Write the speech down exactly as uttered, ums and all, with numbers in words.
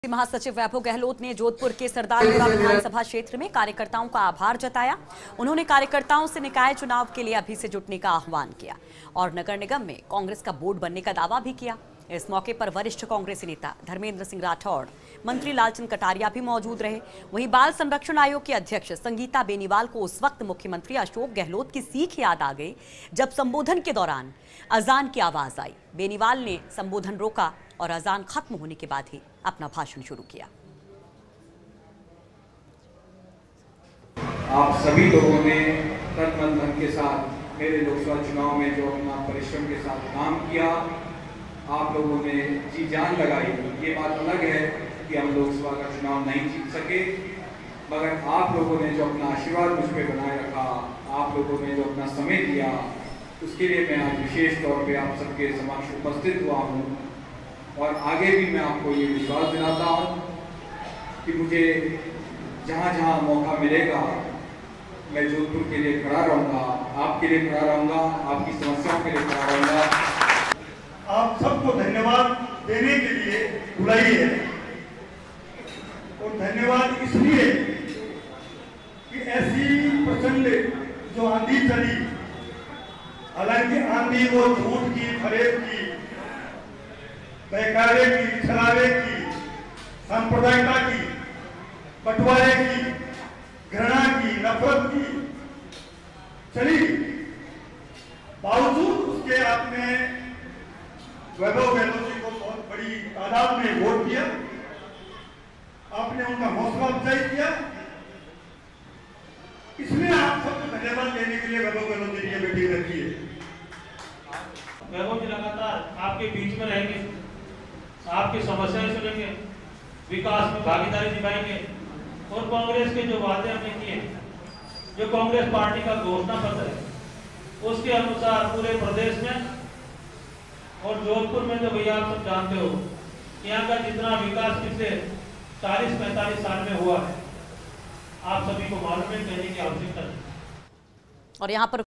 महासचिव वैभव गहलोत ने जोधपुर के सरदारपुरा विधानसभा क्षेत्र में कार्यकर्ताओं का आभार जताया। उन्होंने कार्यकर्ताओं से निकाय चुनाव के लिए अभी से जुटने का आह्वान किया और नगर निगम में कांग्रेस का बोर्ड बनने का दावा भी किया। इस मौके पर वरिष्ठ कांग्रेसी नेता धर्मेंद्र सिंह राठौड़, मंत्री लालचंद कटारिया भी मौजूद रहे। वहीं बाल संरक्षण आयोग की अध्यक्ष संगीता बेनीवाल को उस वक्त मुख्यमंत्री अशोक गहलोत की सीख याद आ गई जब संबोधन के दौरान अजान की आवाज आई। बेनीवाल ने संबोधन रोका और अजान खत्म होने के बाद ही अपना भाषण शुरू किया। आप सभी लोगों ने तन मन धन के साथ मेरे लोकसभा चुनाव में जो अपना परिश्रम के साथ काम किया, आप लोगों ने जी जान लगाई। ये बात अलग है कि हम लोकसभा का चुनाव नहीं जीत सके, मगर आप लोगों ने जो अपना आशीर्वाद मुझ पर बनाए रखा, आप लोगों ने जो अपना समय दिया, उसके लिए मैं आज विशेष तौर पे आप सबके समक्ष उपस्थित हुआ हूँ। और आगे भी मैं आपको ये विश्वास दिलाता हूँ कि मुझे जहाँ जहाँ मौका मिलेगा मैं जोधपुर के लिए खड़ा रहूँगा, आपके लिए खड़ा रहूँगा, आपकी समस्याओं के लिए खड़ा रहूँगा। आप सबको धन्यवाद देने के लिए बुलाई है और धन्यवाद इसलिए कि ऐसी प्रचंड जो आंधी चली, हालांकि आंधी वो झूठ की, फरेब की, बहकावे की, छलावे की, सांप्रदायिकता की, बंटवारे की, घृणा की, नफरत की चली, बावजूद उसके आपने वैभव गहलोत जी को बहुत बड़ी तादाद में वोट दिया, आपने उनका हौसला अफजाई किया। इसलिए आप सबको धन्यवाद देने के लिए वैभव गहलोत जी ने मीटिंग रखी है। वैभव जी लगातार आपके बीच में रहेंगे, आपकी समस्याएं सुनेंगे, विकास में भागीदारी निभाएंगे और कांग्रेस के जो वादे हमने किए, जो कांग्रेस पार्टी का घोषणा पत्र है, उसके अनुसार पूरे प्रदेश में और जोधपुर में, जो भैया आप सब जानते हो, यहाँ का जितना विकास पिछले चालीस पैंतालीस साल में हुआ है, आप सभी को मालूम है, कहने की आवश्यकता नहीं। और यहाँ पर